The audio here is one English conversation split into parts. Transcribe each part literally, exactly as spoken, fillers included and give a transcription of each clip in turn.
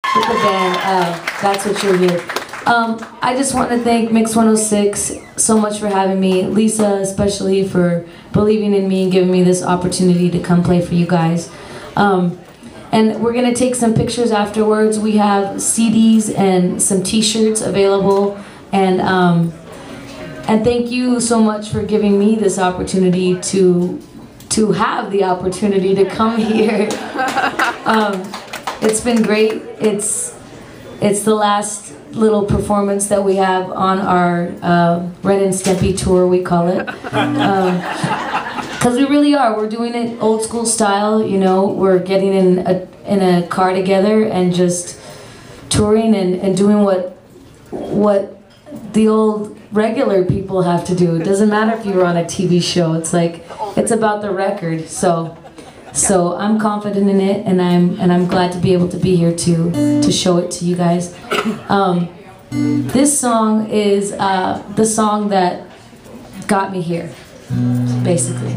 with the band. Uh, that's what you're here. Um, I just want to thank Mix one oh six so much for having me. Lisa especially for believing in me and giving me this opportunity to come play for you guys. Um, and we're going to take some pictures afterwards. We have C Ds and some t-shirts available. And, um, and thank you so much for giving me this opportunity to, to have the opportunity to come here. Um, it's been great. It's, it's the last little performance that we have on our uh, Ren and Stimpy tour, we call it. Because um, we really are. We're doing it old school style, you know. We're getting in a, in a car together and just touring and, and doing what, what the old regular people have to do. It doesn't matter if you're on a T V show. It's like, it's about the record. So, so I'm confident in it, and I'm and I'm glad to be able to be here to to show it to you guys. Um, this song is uh, the song that got me here, basically.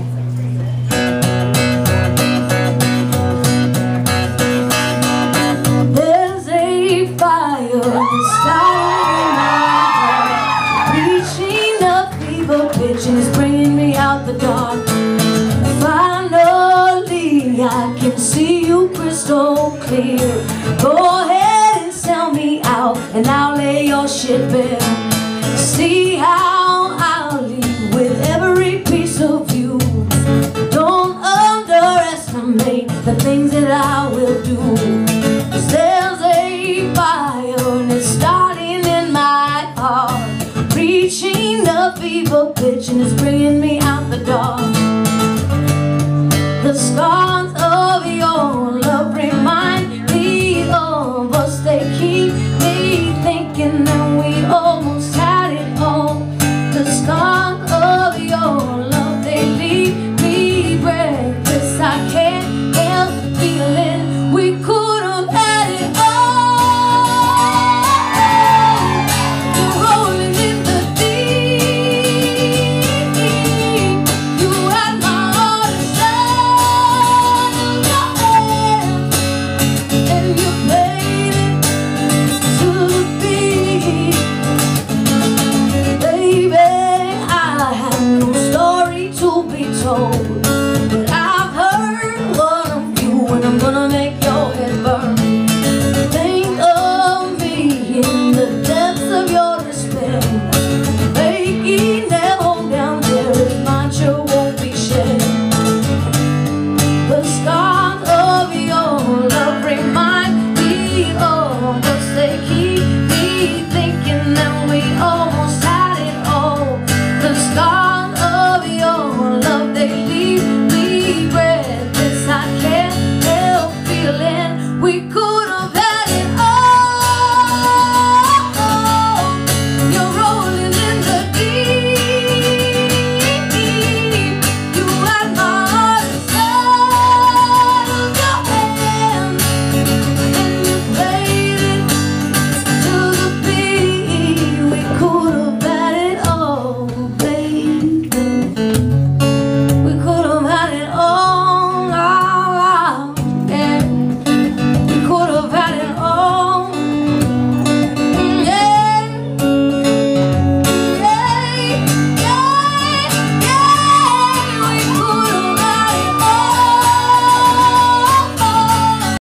There's a fire starting in my heart, reaching a fever pitch and it's bringing me out the dark. Finally, I can see you crystal clear. Go ahead and sell me out, and I'll lay your shit bare. See how I'll leave with every piece of you. Don't underestimate the things that I will do.